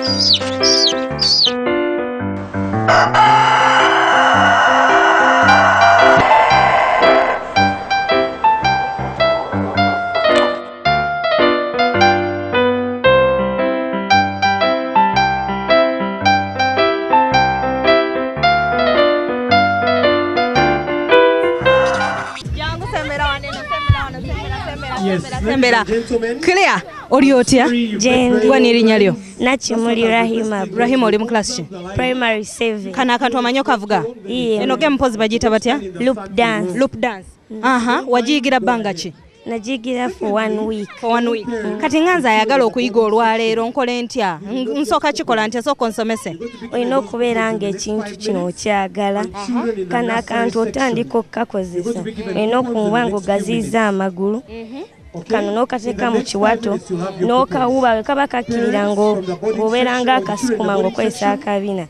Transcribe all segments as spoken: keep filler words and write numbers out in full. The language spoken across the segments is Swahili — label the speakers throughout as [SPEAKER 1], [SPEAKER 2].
[SPEAKER 1] Clear, Oriotia,
[SPEAKER 2] Jane,
[SPEAKER 1] Wanirinyalio,
[SPEAKER 2] Nachimuli Rahima,
[SPEAKER 1] Rahim oli mu class ki?
[SPEAKER 2] Primary seven.
[SPEAKER 1] Kana akantu amanyi okavuga?
[SPEAKER 2] Yeah.
[SPEAKER 1] Eno game mpozi bagiyita batya?
[SPEAKER 2] Loop dance.
[SPEAKER 1] Loop dance. Aha, wagiyigira bbanga ki?
[SPEAKER 2] Nagigira for one week.
[SPEAKER 1] For one week. Kati nganza ayagala okuyiga olwaleero nkole ntya? Nsooka kikola ntya sooka onsomese?
[SPEAKER 2] Olina okubeera ng'ekintu kino okyagala. Kano akantu otandika okukakozesa. Olina okuba ng'ogaziyiza amagulu. Kano n'okateeka mu kiwato n'okawuba kaba kakkirira ng'obeera ng'akasukuma ng'okozesa akabina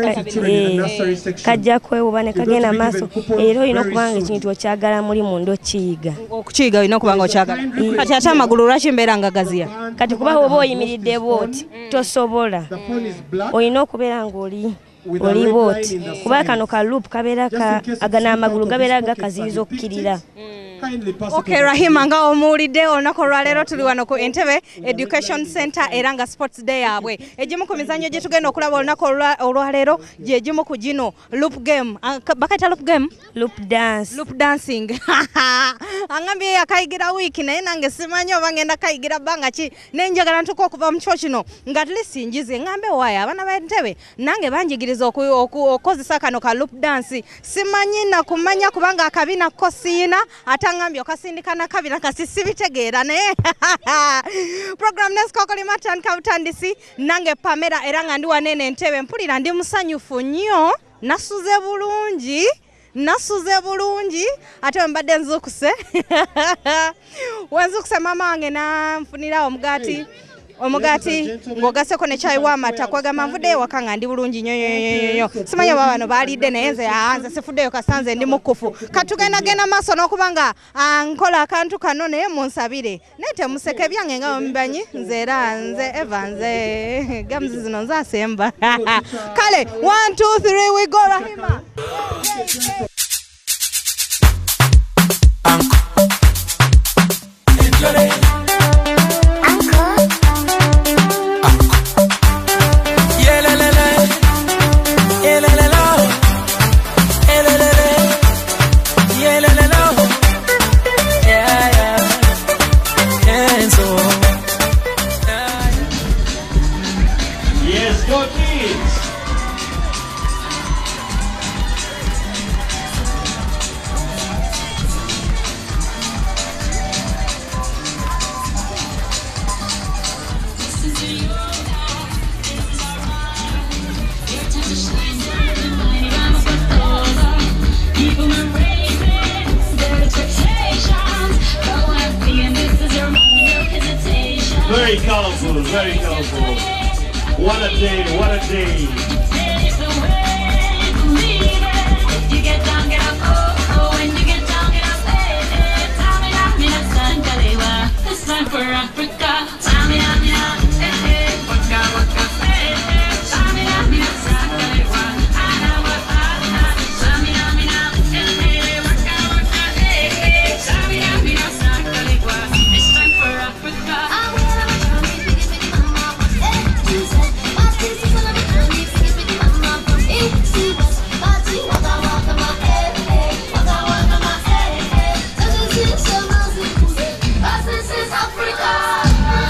[SPEAKER 2] kajja kwewuba ne kagenda maaso era olina okuba nga ekintu okyagala muli munda okiyiga.
[SPEAKER 1] Okukiyiga olina okuba nga okyagala. Kati ate amagulu lwaki mbeera nga gaziya?
[SPEAKER 2] Kati kuba oba oyimiridde bw'oti tosobola. Olina okubeera ng'oli oli bw'oti kuba kano ka loop kabeera agana amagulu gabeera gakaziyiza okukkirira.
[SPEAKER 1] Okay, Rahima nga omuwulidde olunaku olwaleero tuli wano ku Entebbe Education Center era nga Sports Day yaabwe. Egimu ku mizannyo gye tugenda okulaba olunaku olwaleero gye gimu ku gino loop game. Bakayita loop game?
[SPEAKER 2] Loop dance.
[SPEAKER 1] Loop dancing. Angambye yakayigira wiiki naye nange simanyi oba ngenda kayigira bbanga ki naye njagala ntuka okuva mu kyo kino nga at least njize ngambe waayo abaana ba Entebbe nange banjigiriza okukozesa kano ka loop dance. Simanyi na kumanya kubanga akabina ko siina ate ngambye okasindika na kabina kasisibitegeera naye program nesikokoli matan kabutandisi nange Pamela era nga ndi wanene Entebbe mpulira ndi musanyufu nnyo nasuze bulungi nasuze bulungi ate mbadde nzukuse wenzukuse mama wange nanfunira omugati omugati ng'ogaseko ne chai w'amata kwagamba nvudde ewaka nga ndi bulungi nnyo nnyo nnyo simanyi oba bano baalidde naye nze nze sifuddeyo kasanze ndi mukufu katugenda genda maaso n'okuba nga nkola akantu kano naye munsabire naye temuseke byange nga mubimanyi nze era nze eva nze gamuzi zino nze asemba kale one two three we go Rahima.
[SPEAKER 3] Very colorful, very colorful. What a day, what a day. You get down, get up, oh, oh, when you get down, get up, hey, hey, Tamina, Mina, Sankalewa. It's time for Africa. Tamina, Mina, hey, hey, waka, waka, hey, hey, Tamina, Mina, Sankalewa. Ana, waka, Tamina, Mina, hey, hey, waka, waka, hey, hey, Tamina, Mina, Sankalewa. It's time for Africa. Africa.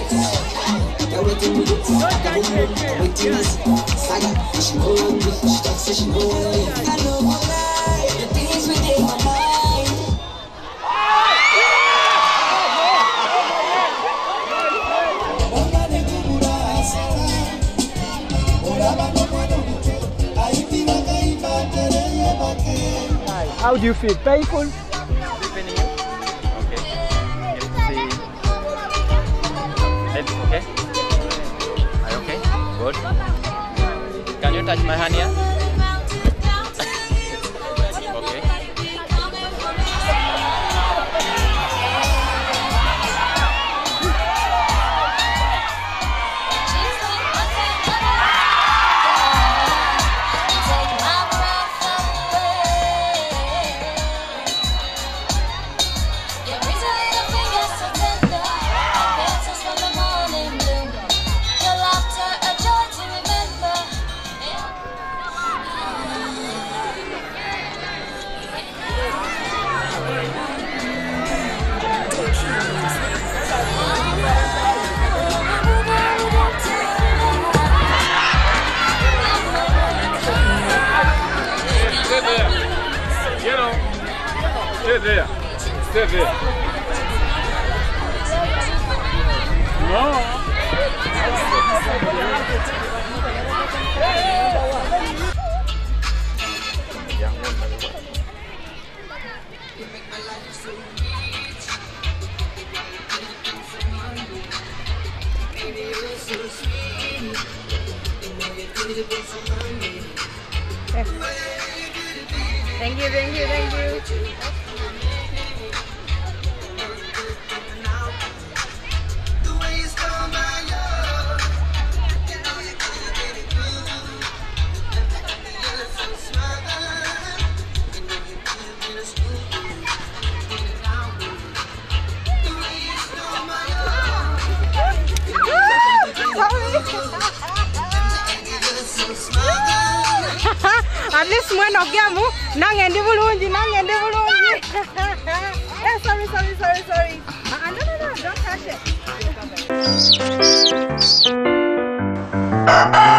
[SPEAKER 4] How do you feel? Painful?
[SPEAKER 5] Okay. Let's see. Okay. Are you okay? Good. Can you touch my hand here? Okay.
[SPEAKER 6] Stay there. Stay there. No.
[SPEAKER 1] Thank you, thank you, thank you. At least when of gamu, nangendi bulungi, nangendi bulungi. Eh, sorry, sorry, sorry, sorry. Uh, no, no, no, don't touch it.